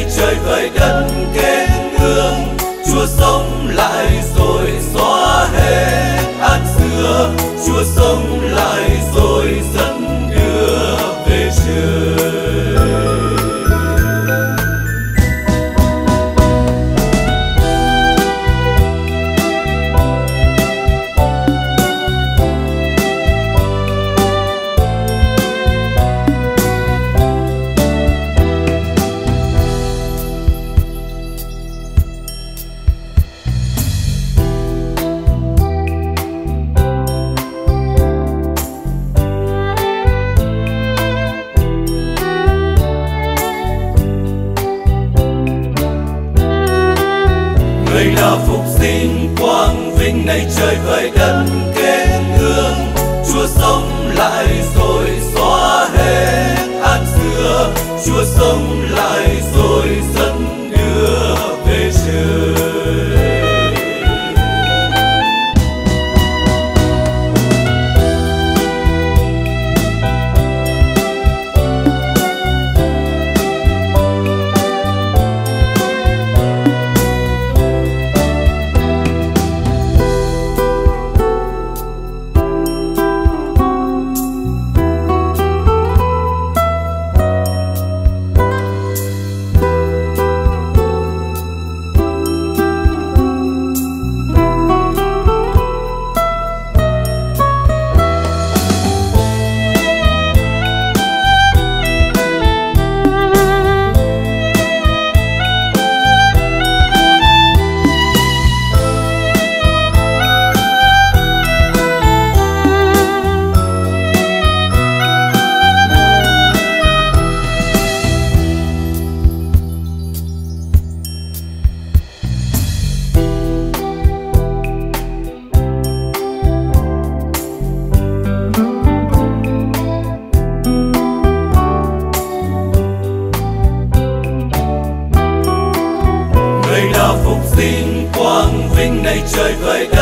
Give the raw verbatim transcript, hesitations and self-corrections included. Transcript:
này trời vời đất kết hương, Chúa sống lại rồi xóa hết án xưa, Chúa sống lại rồi dẫn đưa về trời. Người là phục sinh quang vinh này trời vời đất kết hương, Chúa sống lại rồi xóa hết án xưa, Chúa sống lại rồi dẫn đưa về trời. Người là phục sinh quang vinh này trời vời